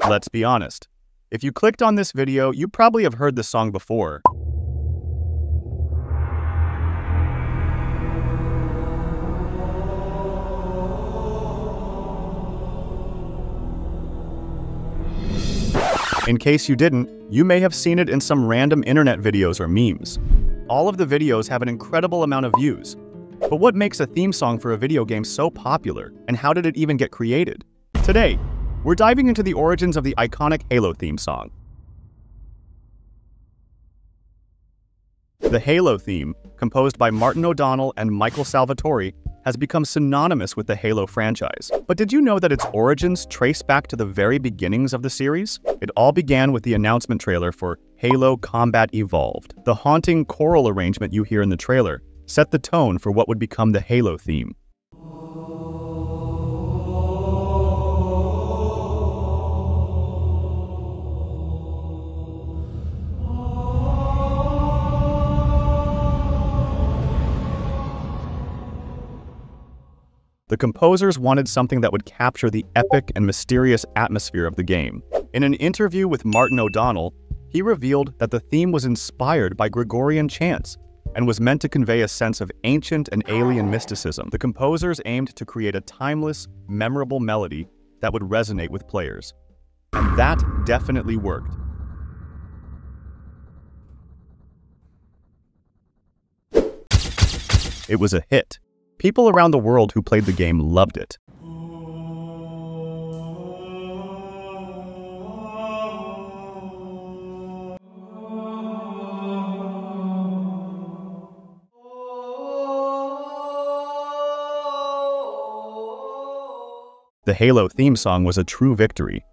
Let's be honest. If you clicked on this video, you probably have heard the song before. In case you didn't, you may have seen it in some random internet videos or memes. All of the videos have an incredible amount of views. But what makes a theme song for a video game so popular, and how did it even get created? Today, we're diving into the origins of the iconic Halo theme song. The Halo theme, composed by Martin O'Donnell and Michael Salvatore, has become synonymous with the Halo franchise. But did you know that its origins trace back to the very beginnings of the series? It all began with the announcement trailer for Halo Combat Evolved. The haunting choral arrangement you hear in the trailer set the tone for what would become the Halo theme. The composers wanted something that would capture the epic and mysterious atmosphere of the game. In an interview with Martin O'Donnell, he revealed that the theme was inspired by Gregorian chants and was meant to convey a sense of ancient and alien mysticism. The composers aimed to create a timeless, memorable melody that would resonate with players. And that definitely worked. It was a hit. People around the world who played the game loved it. The Halo theme song was a true victory.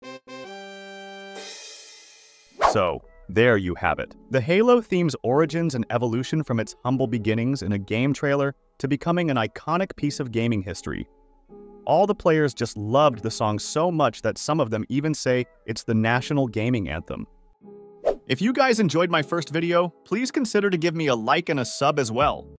So, there you have it. The Halo theme's origins and evolution from its humble beginnings in a game trailer to becoming an iconic piece of gaming history. All the players just loved the song so much that some of them even say it's the national gaming anthem. If you guys enjoyed my first video, please consider to give me a like and a sub as well.